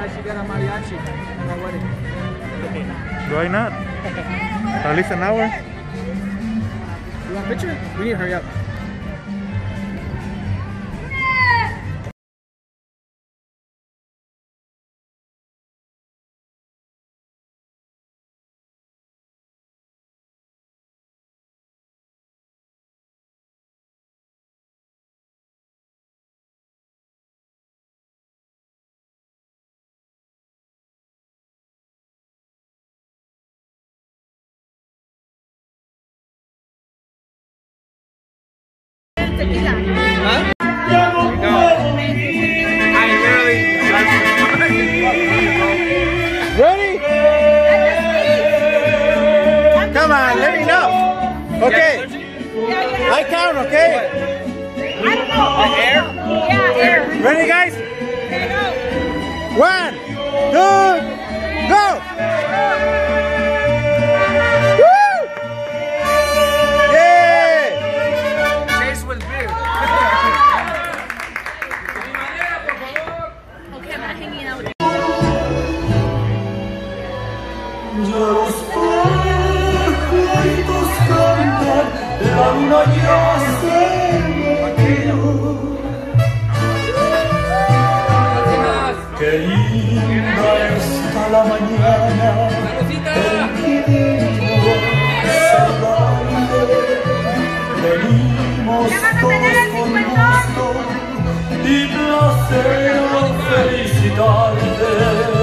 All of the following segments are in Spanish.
she got a mariachi at my wedding. Why not? At least an hour. You want a picture? We need to hurry up. Tequila. Huh? Ready? Come on, let me know. Okay. I count, okay? I don't know. Air? Yeah, air. Ready, guys? There you go. 1, 2, go! Woo! Yeah! Chase with beer. Okay, I'm not hanging out with you. Ya los pajaritos cantan, la luna ya se metió. Qué linda está la mañana, el vinimos a saludarte. Venimos todos con gusto y placer a felicitarte.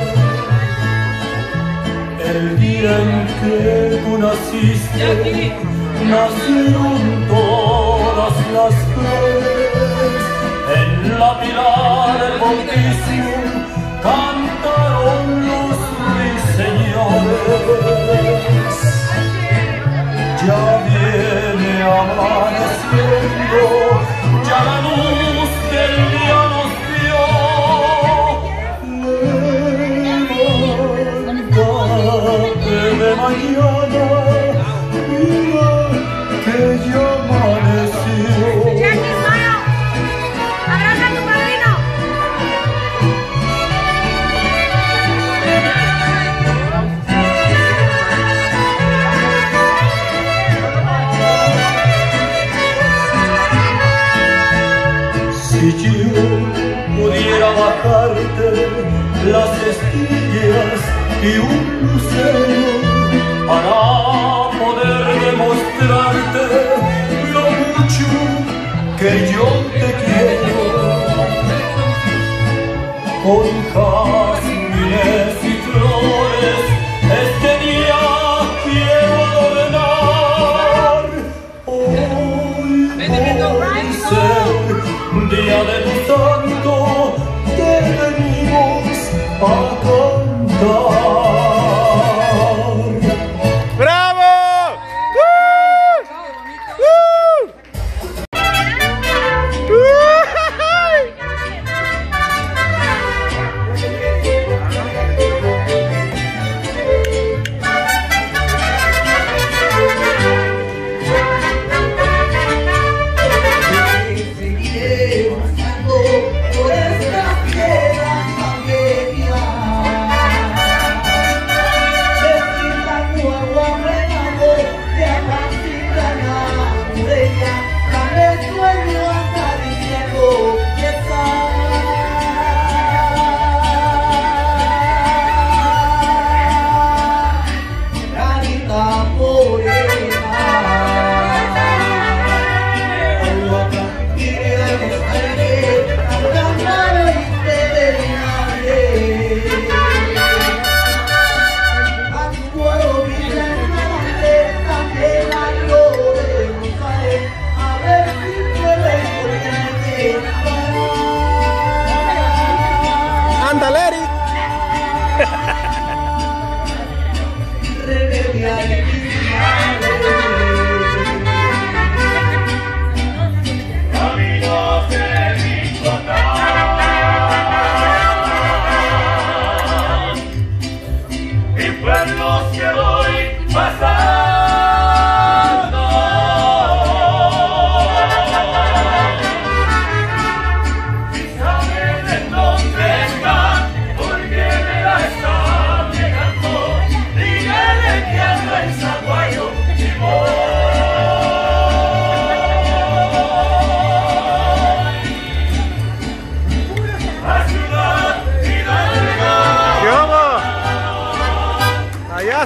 El día en que tú naciste, nacieron todas las flores. En la pila del bautismo cantaron los ruiseñores. Ya viene amaneciendo, ya la luz del día nos dio. De mañana, mira que ya amaneció. Jackie, smile. Abraza a tu padrino. Si yo pudiera bajarte las estrellas y un lucero para poder demostrarte lo mucho que yo te quiero, con jazmines y flores este día quiero adornar. Hoy por ser día de tu santo te venimos a cantar. ¡Bravo! ¡Woo! ¡Woo! Seguiré buscando por esta tierra tan bella.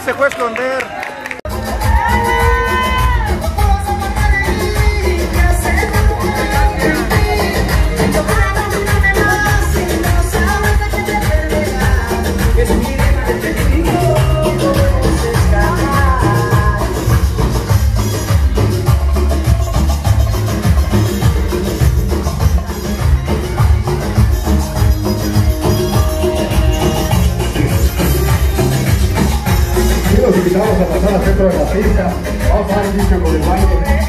se fue a esconder. Los invitamos a pasar al centro de la pista. Vamos a dar inicio con el baile.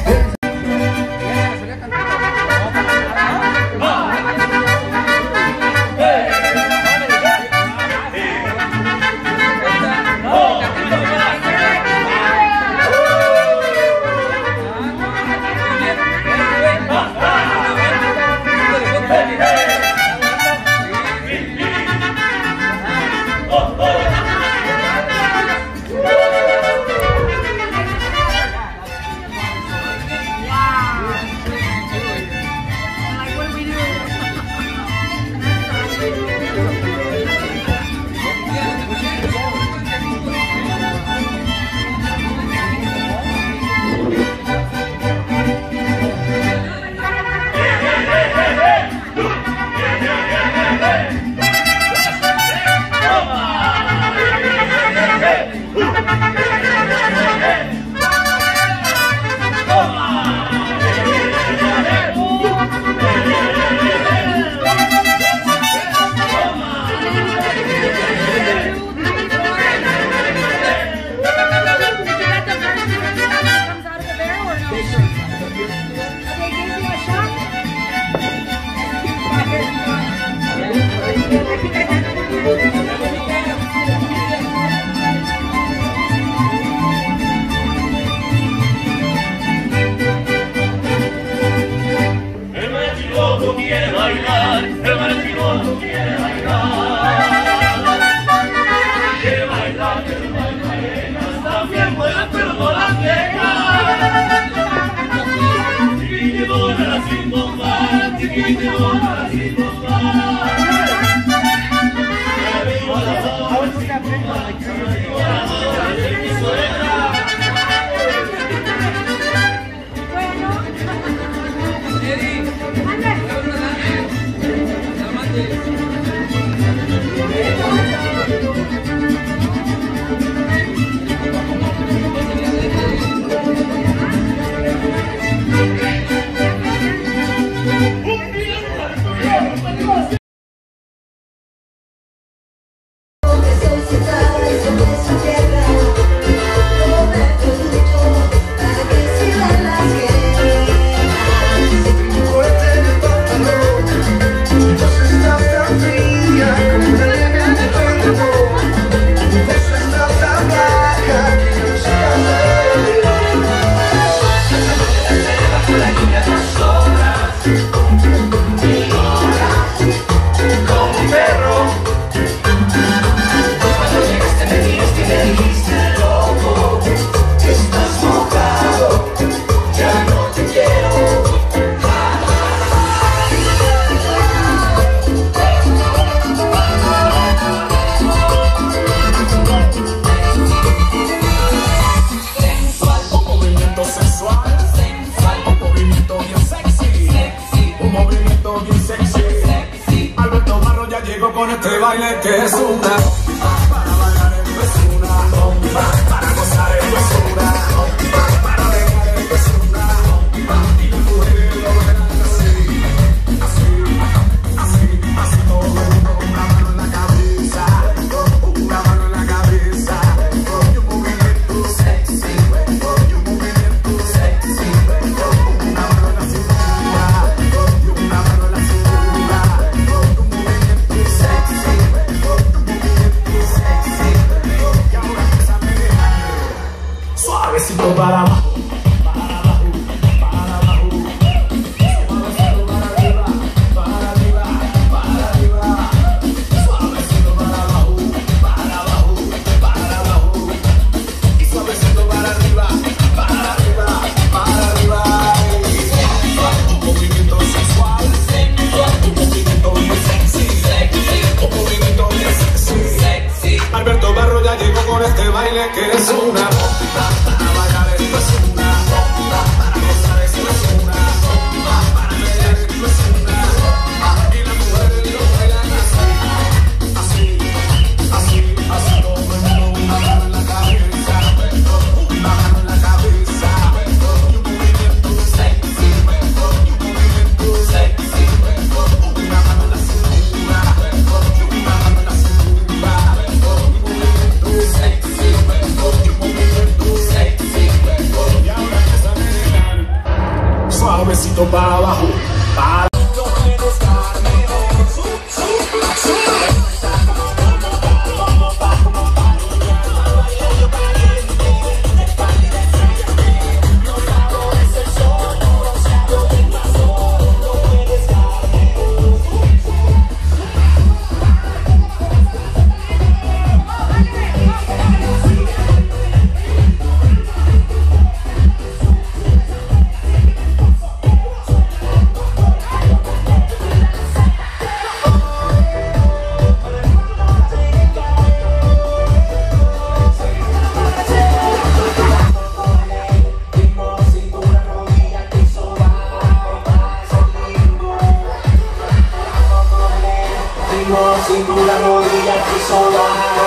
Con este baile que es una para bailar es una bomba, para gozar es una bomba, para bailar es una bomba, y las mujeres lo verán así, así, así, así todo el mundo con una mano en la cabeza, una mano en la cabeza, y un movimiento sexy, y un movimiento sexy, una mano en la cintura, y una mano en la cintura, un movimiento sexy, un movimiento sexy. baile que es una bomba, para bailar esto es una bomba, para gozar esto es una bomba, para bailar esto es una bomba, y las mujeres lo bailan así, así, así, así, todo el mundo una mano en la cabeza, una mano en la cabeza, y un movimiento sexy, y un movimiento sexy, una mano en la cintura, y una mano en la cintura, un movimiento sexy, y un movimiento sexy, y ahora empieza a menear, suavecito para abajo, para cintura, rodilla, piso, baja.